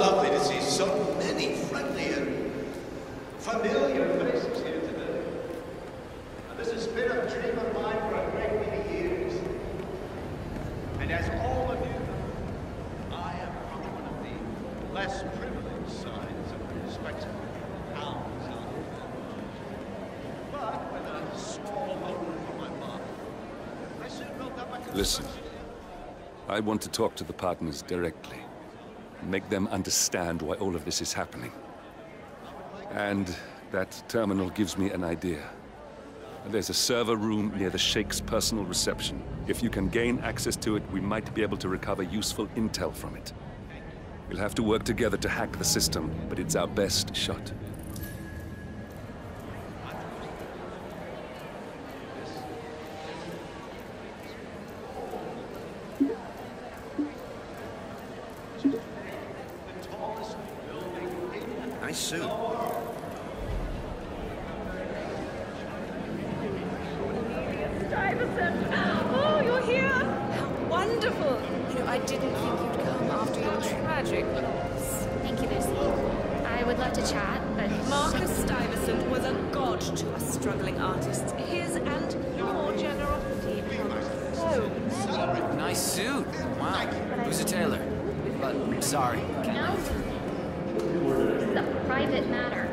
lovely to see so many friendly and familiar faces here today. Now, this has been a dream of mine for a great many years. And as all of you know, I am from one of the less privileged sides of the respectable towns out there. But with a small loan from my mother, I soon built up a... Listen, I want to talk to the partners directly. Make them understand why all of this is happening. And that terminal gives me an idea. There's a server room near the Sheikh's personal reception. If you can gain access to it, we might be able to recover useful intel from it. We'll have to work together to hack the system, but it's our best shot. Nice suit. Stuyvesant! Oh, you're here! How wonderful! You know, I didn't think you'd come after your tragic loss. Thank you, Lucy. I would love to chat, but... Marcus Stuyvesant was a god to us struggling artists. His and your generosity. So nice suit. Wow. Who's a tailor? But, sorry. No. This is a private matter.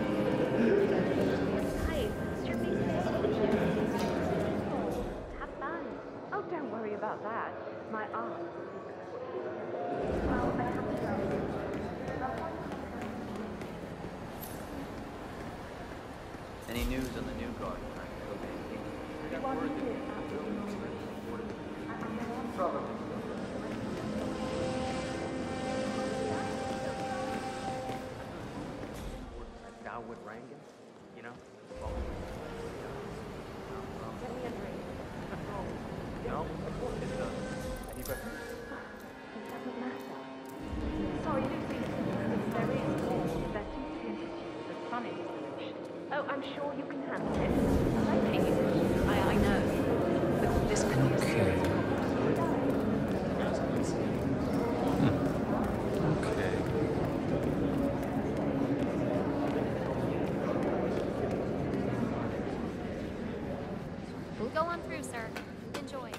Hi, Mr. Mason. Have fun. Oh, don't worry about that. My aunt. Well, I have to go. Any news on the new guard? Dawood Rangan, you know? Get me a drink. No? Anybody? It doesn't matter. Sorry, Lucy. There is more. There seems to be an issue with the sun installation. Oh, I'm sure you can handle it. Thank you. I know. But this could be a serious problem. We'll go on through, sir. Enjoy.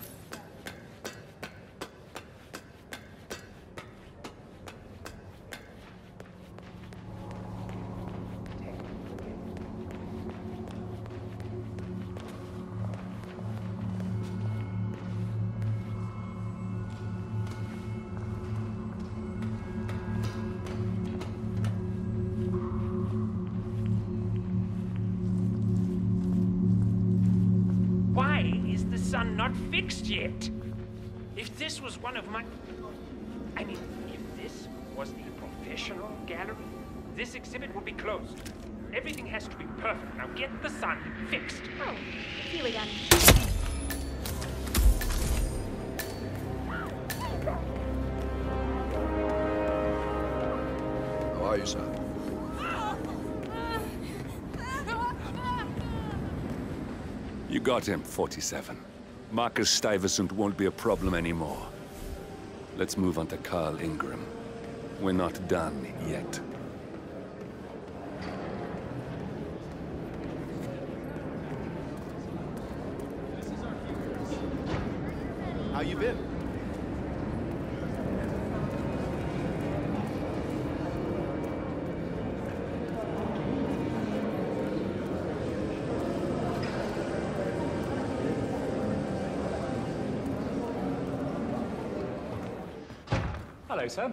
Why is the sun not fixed yet? If this was one of my... I mean, if this was the professional gallery, this exhibit would be closed. Everything has to be perfect. Now get the sun fixed. Oh, see you again. How are you, sir? You got him, 47. Marcus Stuyvesant won't be a problem anymore. Let's move on to Carl Ingram. We're not done yet. How you been? Hello, sir.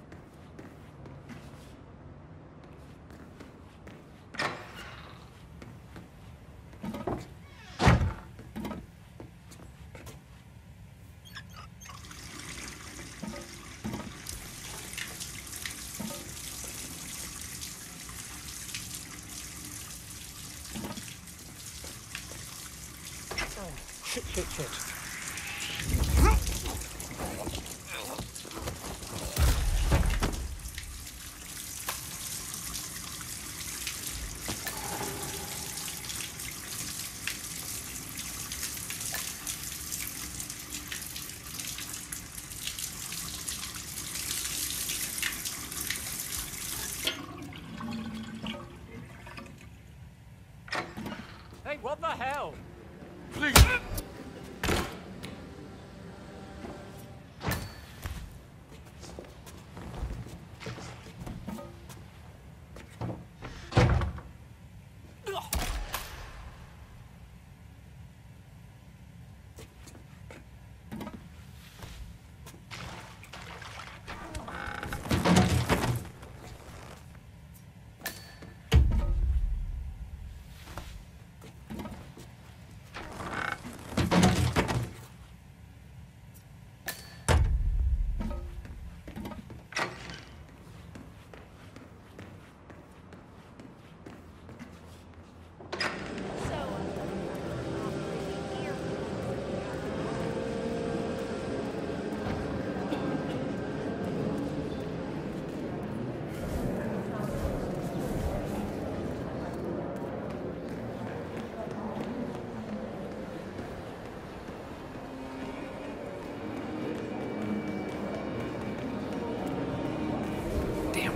Shit. Damn.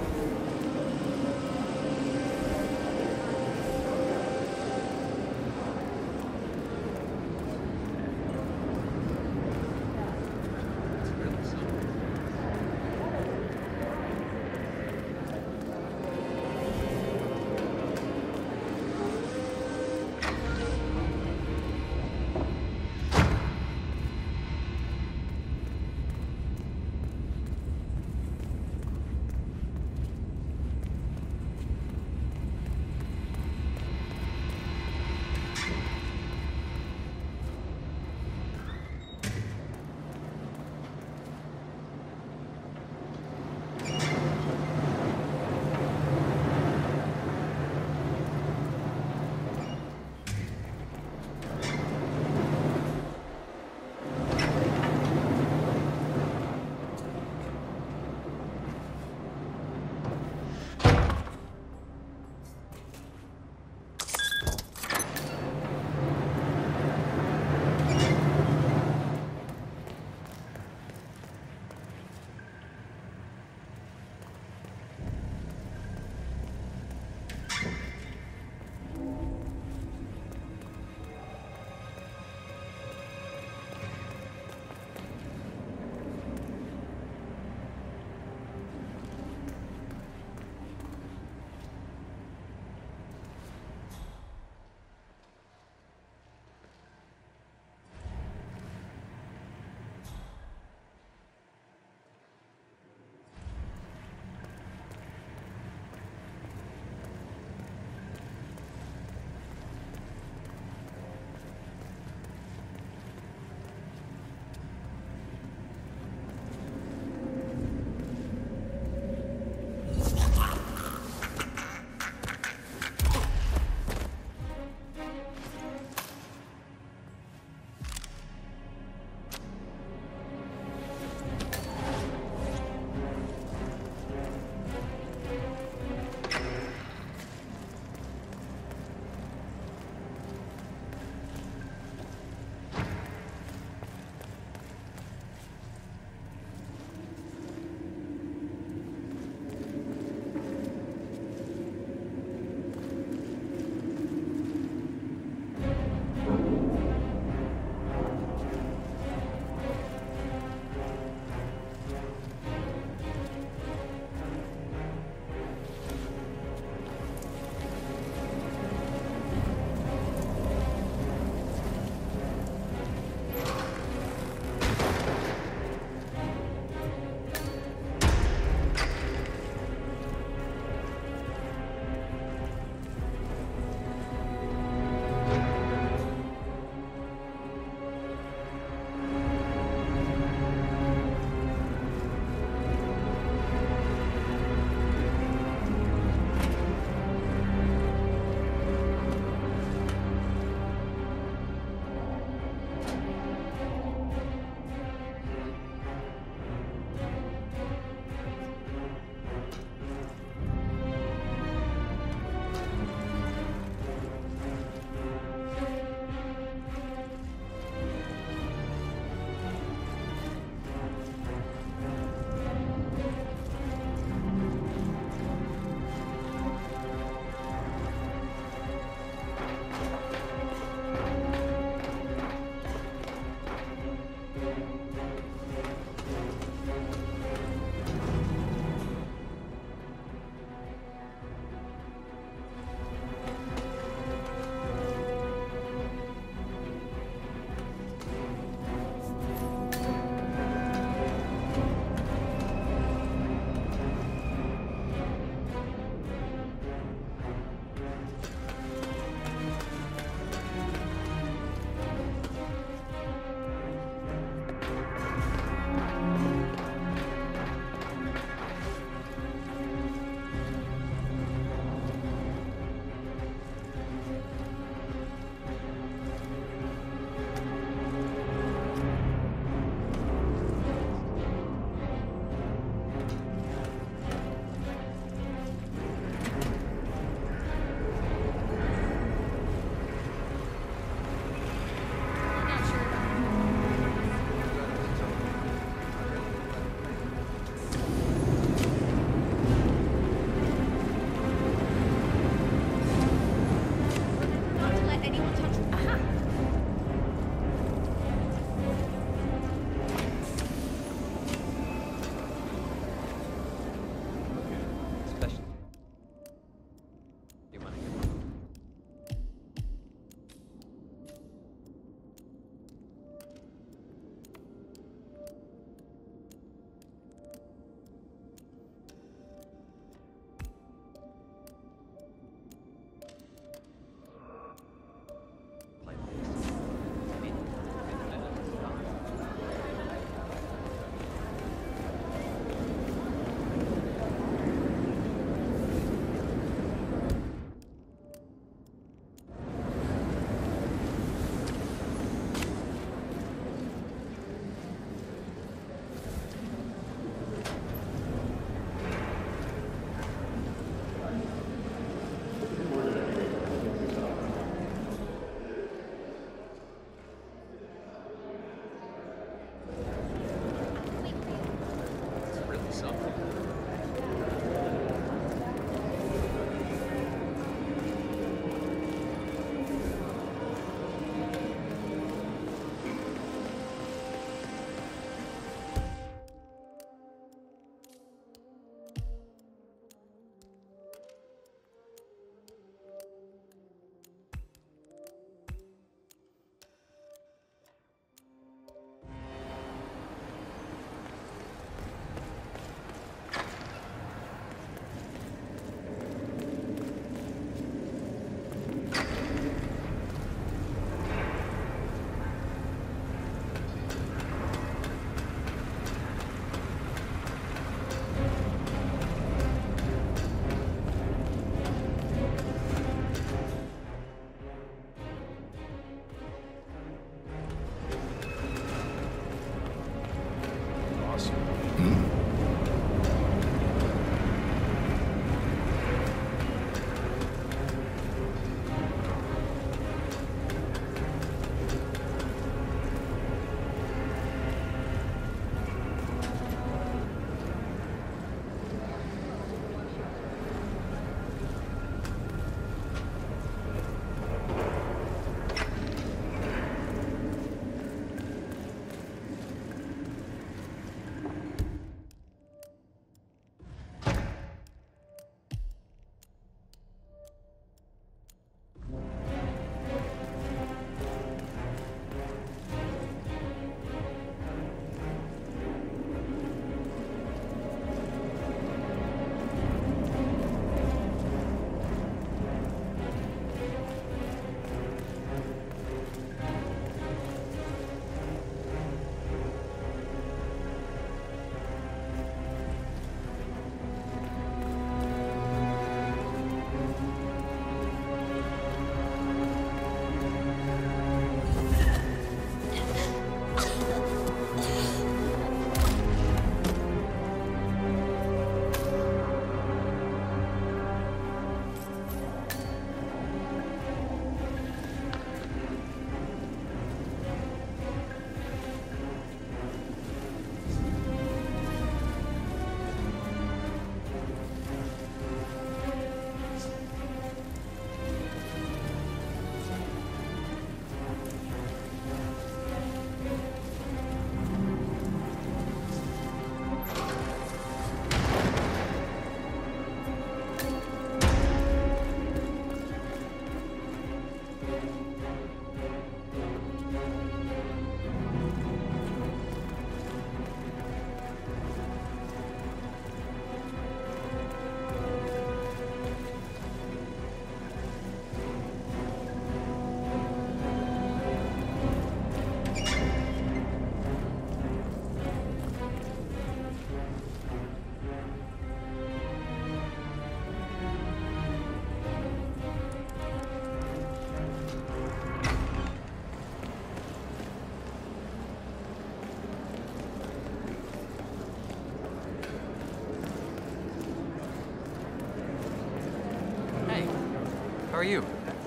How are you?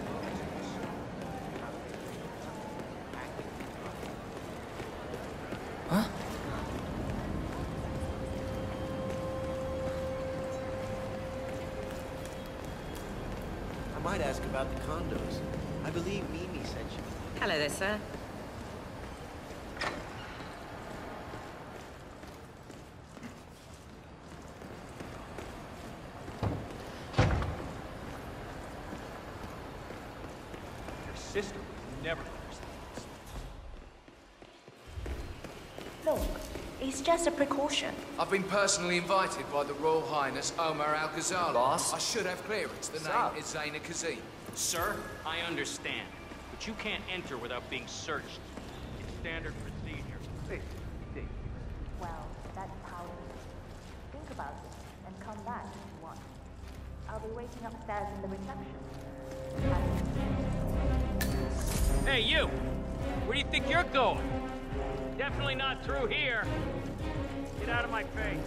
Huh? I might ask about the condos. I believe Mimi sent you. Hello there, sir. Your sister would never understand this. Look, it's just a precaution. I've been personally invited by the Royal Highness Omar Al-Ghazali. Boss? I should have clearance. The name is Zaina Kazim. Sir, I understand, but you can't enter without being searched. It's standard procedure. Well, that's how it is. Think about it and come back if you want. I'll be waiting upstairs in the reception. Hey, you! Where do you think you're going? Definitely not through here. Get out of my face.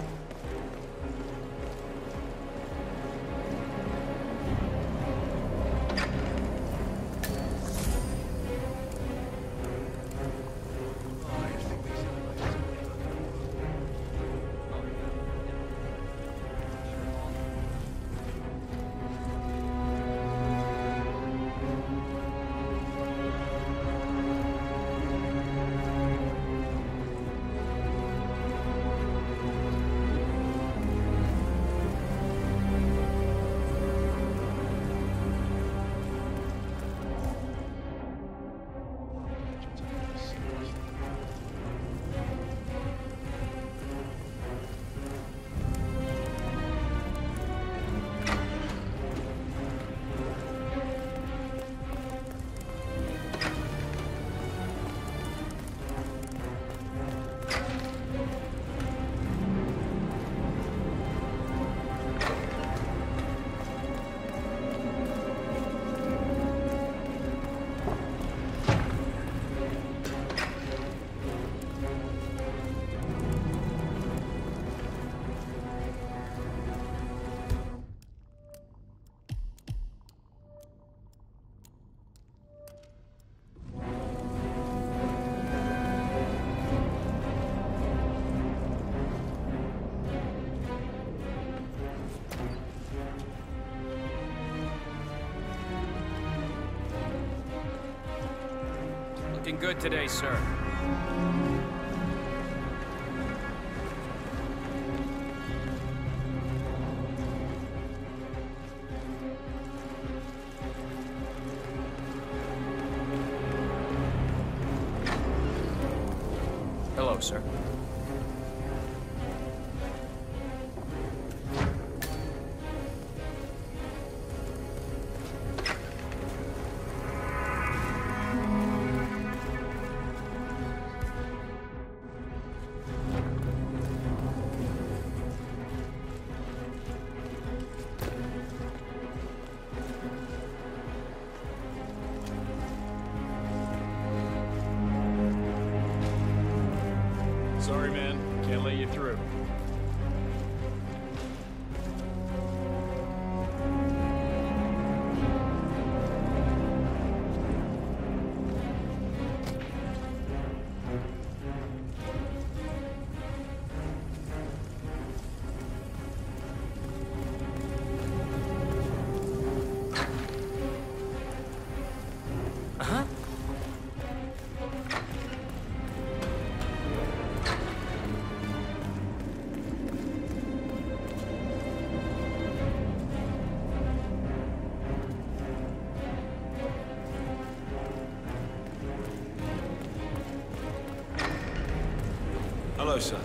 Looking good today, sir. Hello, sir. Sorry, man. Can't let you through. Uh-huh. Hello, sir.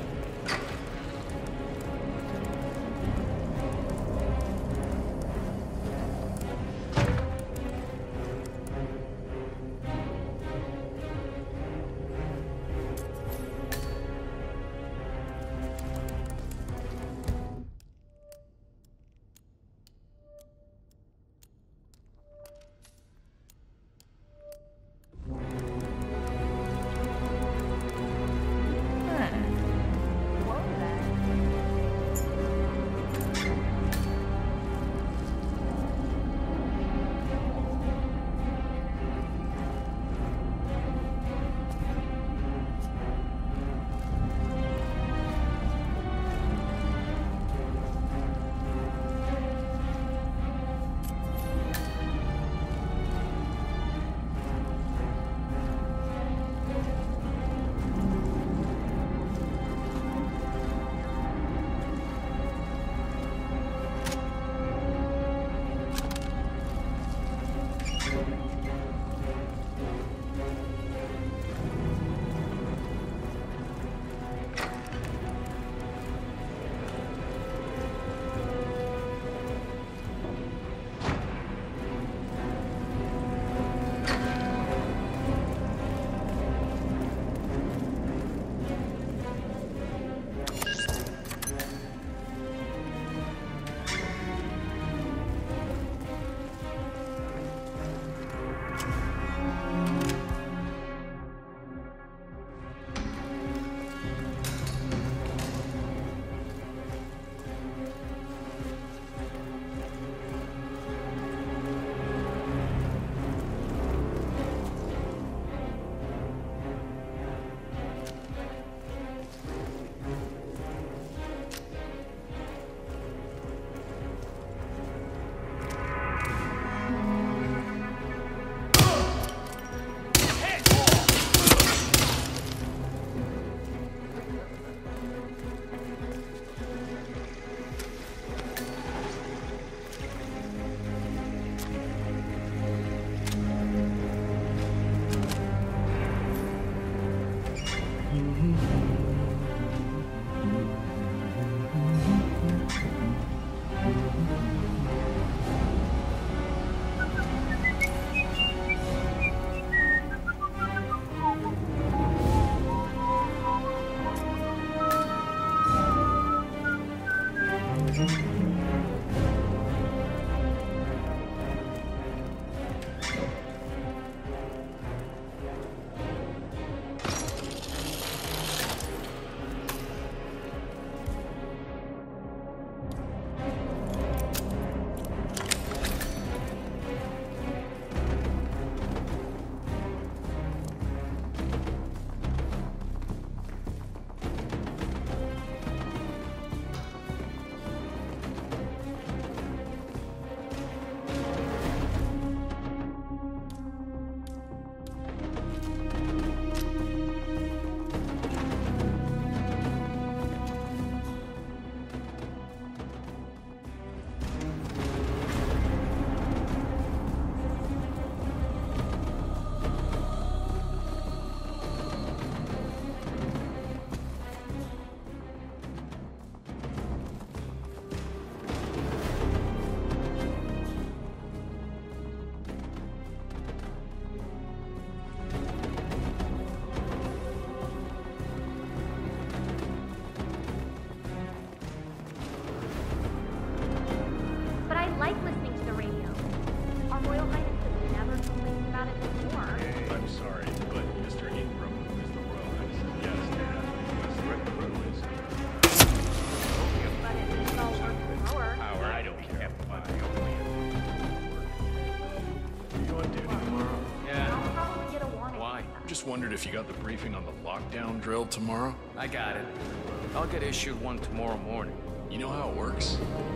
Just wondered if you got the briefing on the lockdown drill tomorrow? I got it. I'll get issued one tomorrow morning. You know how it works?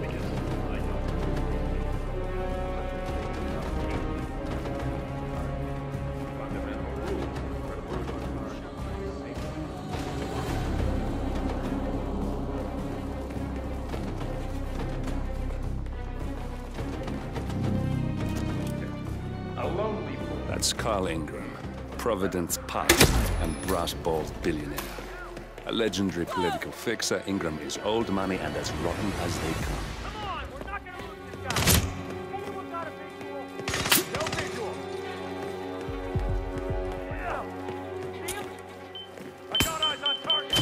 That's Carl Ingram, Providence Pike and brass-balled billionaire. A legendary political fixer, Ingram is old money and as rotten as they come. Come on, we're not gonna lose this guy. Anyone got a visual? No visual. Yeah. See him? I got eyes on target.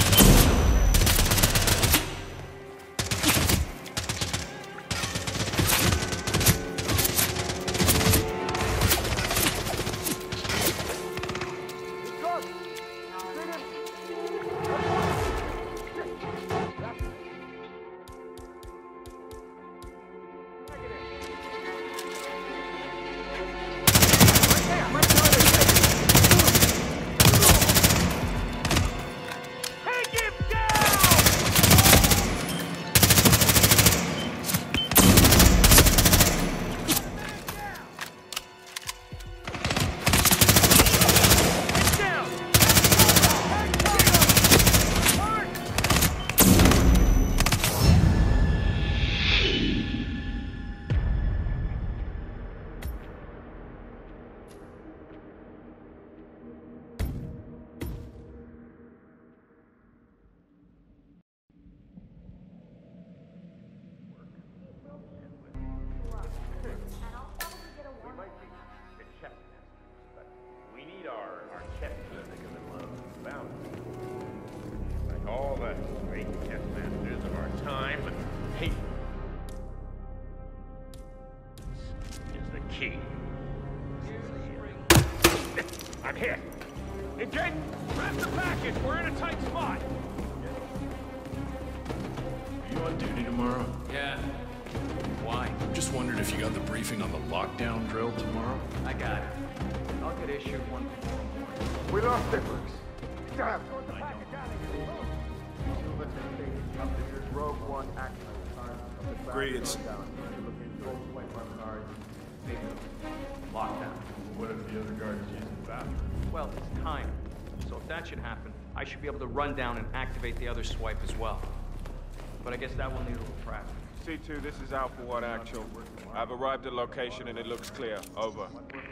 All the great chess masters of our time hate is the key. I'm hit. Engage! Grab the package! We're in a tight spot! Are you on duty tomorrow? Yeah. Why? Just wondered if you got the briefing on the lockdown drill tomorrow? I got it. I'll get issued one tomorrow morning. We lost Differs. Damn. Rogue One action. Grades. Lockdown. What if the other guard is using the bathroom? Well, it's time. So if that should happen, I should be able to run down and activate the other swipe as well. But I guess that will need a little practice. C2, this is Alpha 1 Actual. I've arrived at location and it looks clear. Over.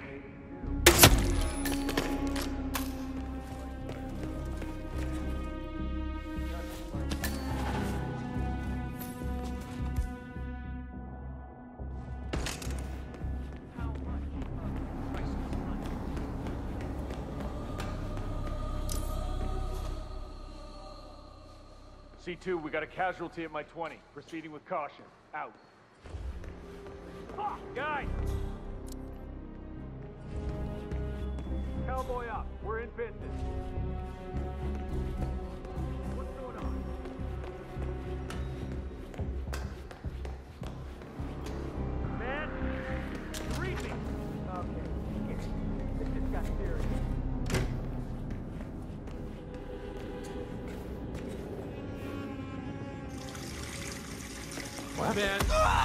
C2, we got a casualty at my 20. Proceeding with caution. Out. Fuck, guys! Cowboy up. We're in business. What's going on? Man, you read me. Okay, this just got serious. What? Man.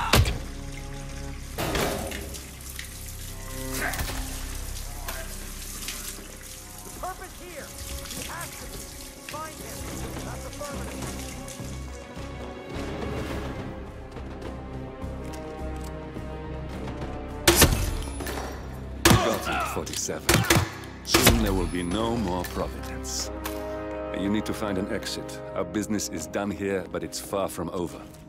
The purpose here. He has to be. Find him. That's affirmative. Got it, 47. Soon there will be no more Providence. You need to find an exit. Our business is done here, but it's far from over.